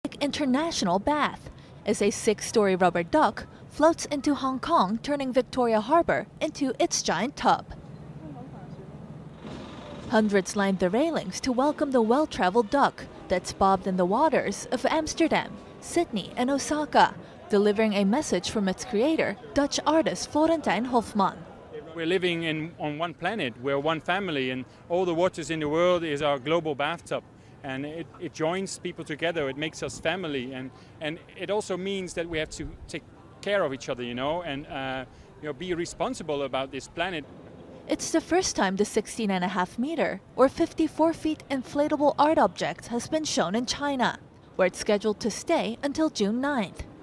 International bath as a 6-story rubber duck floats into Hong Kong, turning Victoria Harbour into its giant tub. Hundreds lined the railings to welcome the well-traveled duck that's bobbed in the waters of Amsterdam, Sydney, and Osaka, delivering a message from its creator, Dutch artist Florentijn Hofman. We're living on one planet, we're one family, and all the waters in the world is our global bathtub. And it joins people together, it makes us family, and it also means that we have to take care of each other, and be responsible about this planet. It's the first time the 16.5 meter or 54 feet inflatable art object has been shown in China, where it's scheduled to stay until June 9th.